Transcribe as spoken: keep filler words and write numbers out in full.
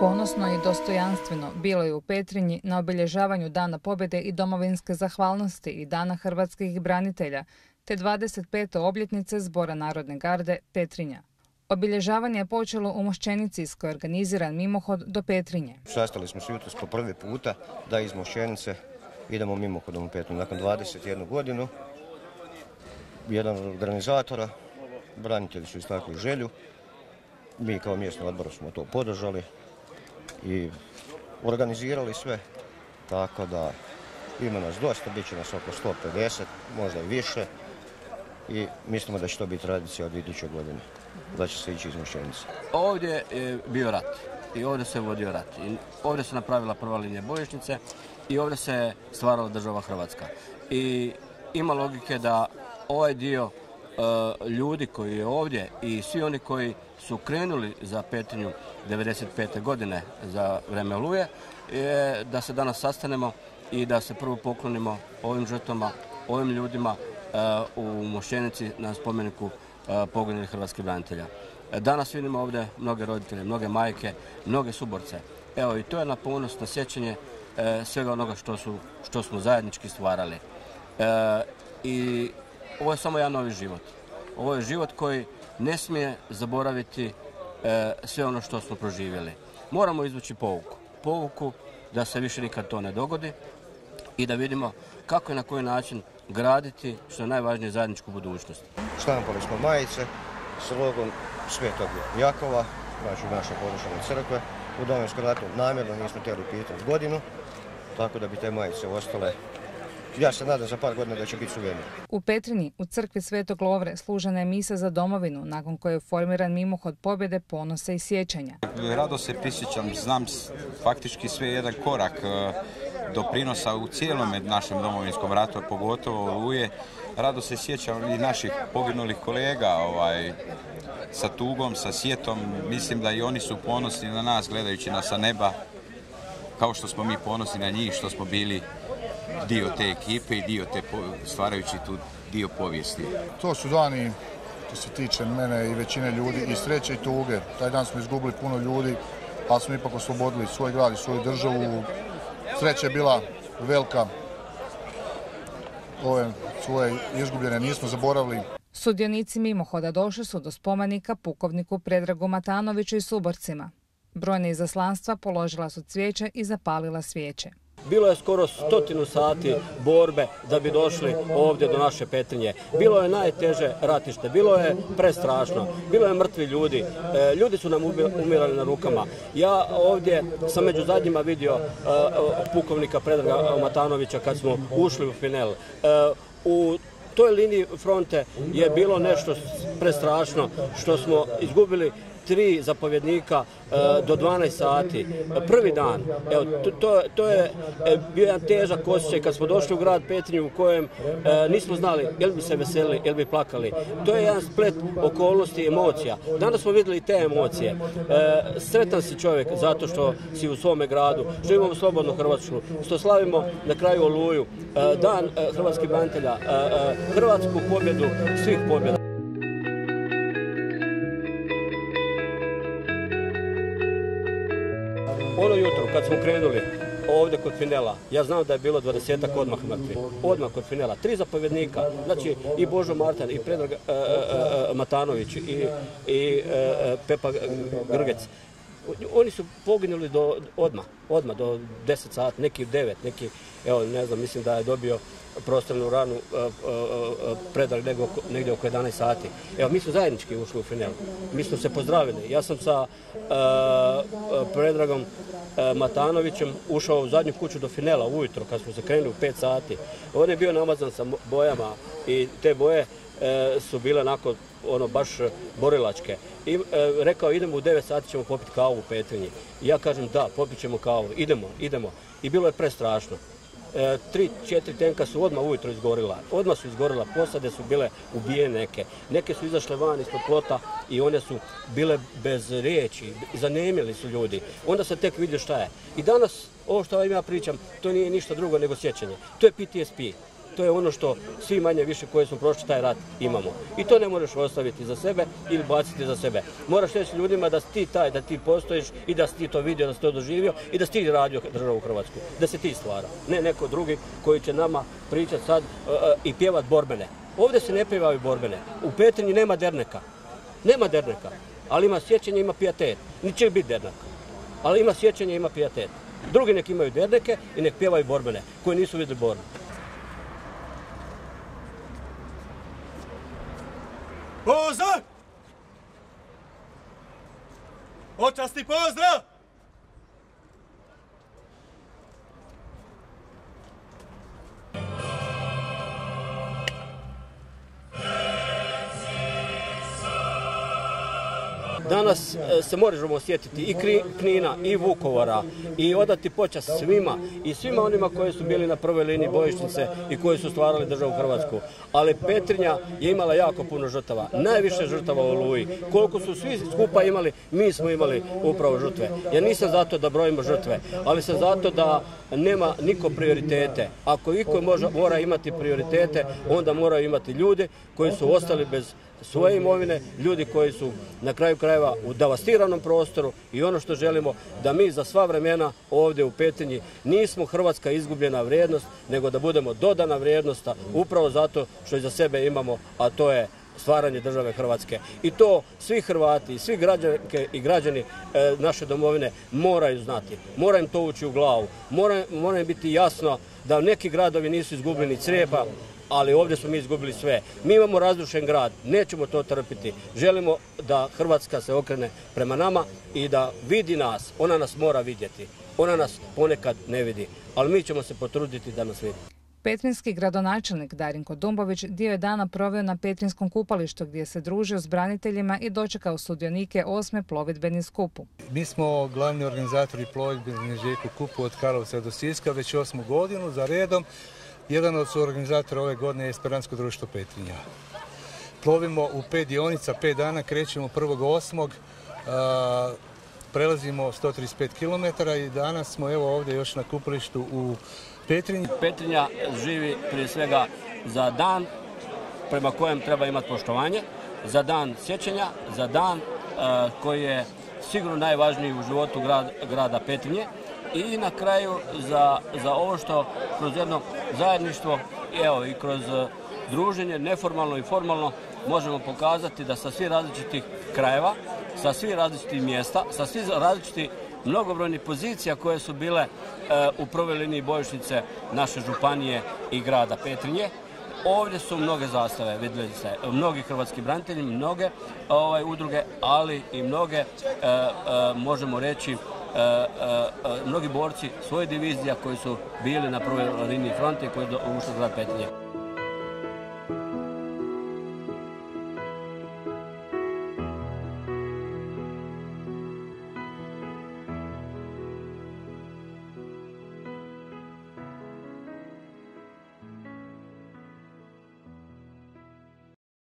Ponosno i dostojanstveno bilo je u Petrinji na obilježavanju Dana pobjede i domovinske zahvalnosti i Dana hrvatskih branitelja, te dvadeset pete obljetnice Zbora Narodne garde Petrinja. Obilježavanje je počelo u Mošćenici iz koje je organiziran mimohod do Petrinje. Sastali smo se jutros po prvi puta da iz Mošćenice idemo mimohodom u Petrinju. Nakon dvadeset jednu godinu, jedan od organizatora, branitelji su istakli želju, mi kao mjesni odbor smo to podržali i organizirali sve, tako da ima nas dosta, bit će nas oko sto pedeset, možda i više i mislimo da će to biti tradicija od iduće godine, da će se ići iz Mošćenice. Ovdje je bio rat i ovdje se vodio rat i ovdje se napravila prva linija bojišnice i ovdje se stvarala država Hrvatska. I ima logike da ovaj dio uh, ljudi koji je ovdje i svi oni koji su krenuli za Petrinju devedeset pete godine za vreme Oluje, je da se danas sastanemo i da se prvo poklonimo ovim žrtvama, ovim ljudima uh, u Mošćenici na spomeniku uh, poginulih hrvatskih branitelja. Danas vidimo ovdje mnoge roditelje, mnoge majke, mnoge suborce. Evo i to je na ponos, na sjećanje uh, svega onoga što, su, što smo zajednički stvarali. Uh, I ovo je samo jedan novi život. Ovo je život koji ne smije zaboraviti e, sve ono što smo proživjeli. Moramo izvući povuku. Povuku da se više nikad to ne dogodi i da vidimo kako i na koji način graditi, što je najvažnije, zajedničku budućnost. Štampali smo majice s logom Svetog Jakova, znači naše područne crkve. U Domovinskom ratu namjerno nismo htjeli pitati godinu, tako da bi te majice ostale. Ja se nadam za par godina da će biti suvenir. U Petrinji, u crkvi Svetog Lovre, služena je misa za domovinu, nakon koje je formiran mimohod pobjede, ponosa i sjećanja. Rado se prisjećam, znam faktički sve jedan korak doprinosa u cijelom našem domovinskom ratu, pogotovo Oluje. Rado se sjećam i naših poginulih kolega ovaj, sa tugom, sa sjetom. Mislim da i oni su ponosni na nas gledajući nas sa neba, kao što smo mi ponosni na njih, što smo bili dio te ekipe i dio te, stvarajući tu dio povijesti. To su dani, što se tiče mene i većine ljudi, i sreće i tuge. Taj dan smo izgubili puno ljudi, ali smo ipak oslobodili svoj grad i svoju državu. Sreća je bila velika. Ove svoje izgubljene nismo zaboravili. Sudionici mimohoda došli su do spomenika pukovniku Predragu Matanoviću i suborcima. Brojne izaslanstva položila su cvijeće i zapalila svijeće. Bilo je skoro stotinu sati borbe da bi došli ovdje do naše Petrinje. Bilo je najteže ratište, bilo je prestrašno, bilo je mrtvi ljudi, e, ljudi su nam umirali na rukama. Ja ovdje sam među zadnjima vidio e, pukovnika Predraga Matanovića kad smo ušli u Finel. E, u toj liniji fronte je bilo nešto prestrašno što smo izgubili tri zapovjednika e, do dvanaest sati. Prvi dan, evo, to, to, to je e, bio jedan težak osjećaj kad smo došli u grad Petrinju u kojem e, nismo znali jel bi se veselili, jel bi plakali. To je jedan splet okolnosti i emocija. Danas smo vidjeli te emocije. E, sretan si čovjek zato što si u svome gradu, što imamo slobodnu Hrvatsku, što slavimo na kraju Oluju, e, dan e, hrvatskih branitelja, e, e, hrvatsku pobjedu svih pobjeda. Ono jutro kad smo krenuli ovdje kod Finela, ja znam da je bilo dvadesetak odmah mrtvi. Odmah kod Finela. Tri zapovjednika, znači i Božo Martan, i Predrag e, e, e, Matanović, i, i e, Pepa Grgec. Oni su poginuli do, odmah, odmah do deset sati, neki devet, neki, evo ne znam, mislim da je dobio prostornu ranu uh, uh, uh, Predrag negdje, negdje oko jedanaest sati. Evo, mi smo zajednički ušli u Finel. Mi smo se pozdravili. Ja sam sa uh, Predragom uh, Matanovićem ušao u zadnju kuću do Finela ujutro kad smo se krenuli u pet sati. On je bio namazan sa bojama i te boje uh, su bile onako ono baš borilačke. I uh, rekao idemo u devet sati ćemo popiti kavu u Petrinji. I ja kažem da, popit ćemo kavu. Idemo, idemo. I bilo je prestrašno. E, tri, četiri tenka su odmah ujutro izgorila. Odmah su izgorila, posade su bile ubijene neke. Neke su izašle van ispod plota i one su bile bez riječi. Zanemili su ljudi. Onda se tek vidio šta je. I danas, ovo što ja pričam, to nije ništa drugo nego sjećanje. To je P T S P. to je ono što svi manje više koji smo prošli taj rat imamo. I to ne možeš ostaviti za sebe ili baciti za sebe. Moraš reći ljudima da si ti taj, da ti postojiš i da si ti to vidio, da si to doživio i da si ti radio državu Hrvatsku. Da se ti stvara. Ne neko drugi koji će nama pričati sad uh, i pjevat borbene. Ovdje se ne pjevaju borbene. U Petrinji nema derneka. Nema derneka. Ali ima sjećanje, ima pijetet. Neće biti derneka. Ali ima sjećanje, ima pijetet. Drugi nek imaju derneke i nek pjevaju borbene, koji nisu vidjeli borbu. Pozdrav! Očasti pozdrav! Danas se možemo sjetiti i Knina, i Vukovara, i odati počast svima, i svima onima koji su bili na prvoj liniji bojišnice i koji su stvarali državu Hrvatsku. Ali Petrinja je imala jako puno žrtava, najviše žrtava u Oluji. Koliko su svi skupa imali, mi smo imali upravo žrtve. Ja nisam zato da brojimo žrtve, ali sam zato da nema niko prioritete. Ako iko može, mora imati prioritete, onda moraju imati ljudi koji su ostali bez svoje imovine, ljudi koji su na kraju krajeva u devastiranom prostoru i ono što želimo da mi za sva vremena ovdje u Petrinji nismo Hrvatska izgubljena vrijednost, nego da budemo dodana vrijednost upravo zato što iza sebe imamo, a to je stvaranje države Hrvatske. I to svi Hrvati, svi građanke i građani e, naše domovine moraju znati. Mora im to ući u glavu. Mora, mora im biti jasno da neki gradovi nisu izgubljeni Crijeba, ali ovdje smo mi izgubili sve. Mi imamo razrušen grad, nećemo to trpiti. Želimo da Hrvatska se okrene prema nama i da vidi nas. Ona nas mora vidjeti. Ona nas ponekad ne vidi, ali mi ćemo se potruditi da nas vidi. Petrinjski gradonačelnik Darinko Dumbović dio je dana proveo na Petrinjskom kupalištu gdje se družio s braniteljima i dočekao sudionike osme plovidbeni skupu. Mi smo glavni organizatori plovidbeni Željko Kupu od Karlovca do Siska već osmu godinu za redom. Jedan od suorganizatora ove godine je Esperantsko društvo Petrinja. Plovimo u pet dionica, pet dana, krećemo prvog osmog prelazimo sto trideset pet kilometara i danas smo evo ovdje još na kupalištu u Petrinji. Petrinja živi prije svega za dan prema kojem treba imati poštovanje, za dan sjećanja, za dan uh, koji je sigurno najvažniji u životu grad, grada Petrinje i na kraju za, za ovo što kroz jedno zajedništvo evo, i kroz uh, druženje neformalno i formalno možemo pokazati da sa svih različitih krajeva, sa svih različitih mjesta, sa svih različitih mnogobrojnih pozicija koje su bile e, u prvoj liniji bojišnice naše županije i grada Petrinje. Ovdje su mnoge zastave, vidjeli ste, mnogi hrvatski branitelji, mnoge ovaj, udruge, ali i mnoge, e, e, možemo reći, e, e, mnogi borci svoje divizija koji su bili na prvoj liniji fronte i koji su ušli u grad Petrinje.